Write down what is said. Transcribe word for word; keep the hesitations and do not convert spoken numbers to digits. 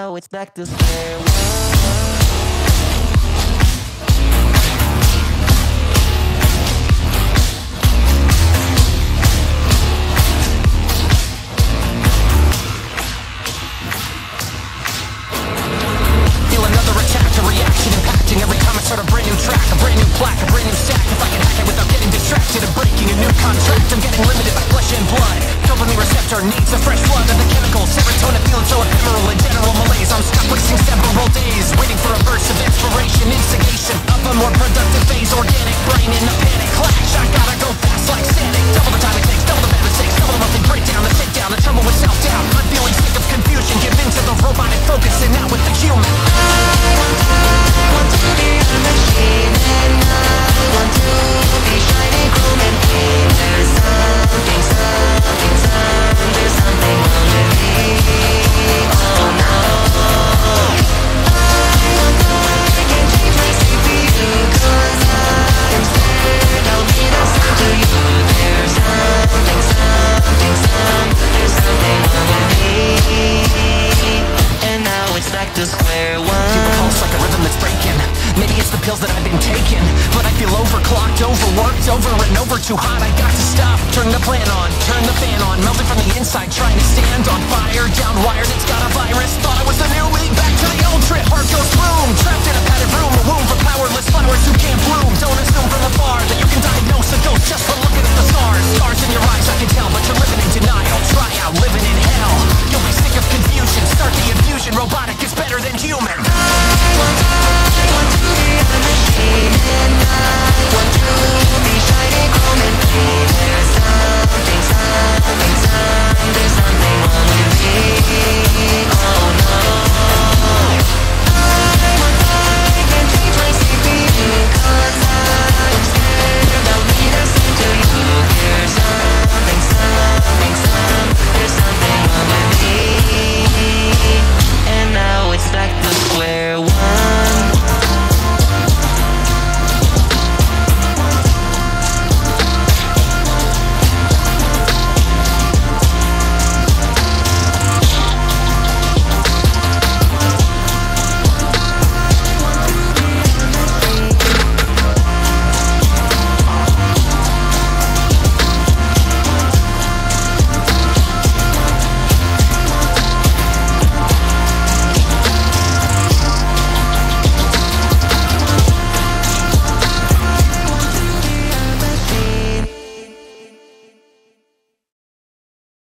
now it's back to square one. Every time I start a brand new track, a brand new plaque, a brand new stack. If I can hack it without getting distracted, I'm breaking a new contract. I'm getting limited by flesh and blood. Dopamine receptor needs a fresh flood of the chemicals. Serotonin feeling so ephemeral and general malaise. I'm stuck wasting several days, waiting for a burst of inspiration, instigation of a more productive phase. Organic brain in a panic clash. I gotta go fast like static. Double the time it takes, double the bad mistakes, double the monthly breakdown, the takedown, the trouble with self-doubt. I'm feeling sick of confusion. Give in to the robotic focus and not with the human. Want to be a machine and I want to be shining, chrome and clean. There's something, something, something, there's something wrong with me. Oh no, I want the world, I can change my C P U, cause I'm scared I'll be the same to you. There's something, something, something, there's something wrong with me. And now it's back to square one. Feel the pulse like a rhythm that's breaking. Maybe it's the pills that I've been taking, but I feel overclocked, overworked, over and over, too hot. I got to stop. Turn the plan on, turn the fan on, melting from the inside, trying to stand on fire, down wired. It's gotta